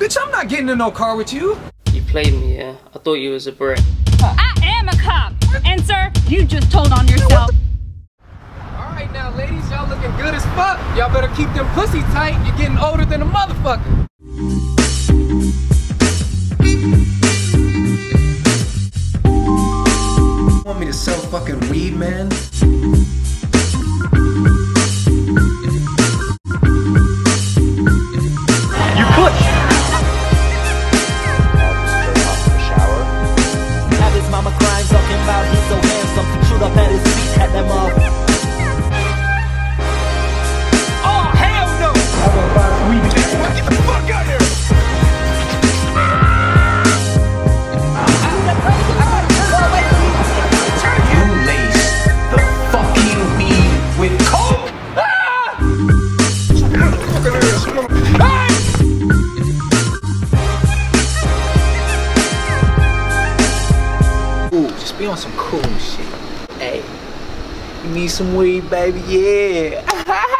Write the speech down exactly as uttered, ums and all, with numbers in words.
Bitch, I'm not getting in no car with you. You played me, yeah? I thought you was a brick. I am a cop. And sir, you just told on yourself. Alright now, ladies, y'all looking good as fuck. Y'all better keep them pussy tight. You're getting older than a motherfucker. You want me to sell fucking weed, man? You push! Have his mama crying, talking about he's so handsome. Shoot up at his feet, had them all. Oh, hell no! How about five weed? Get the fuck out here! You lace the fucking weed with coke! Ah! Ooh, just be on some cool shit. Hey, you need some weed, baby? Yeah.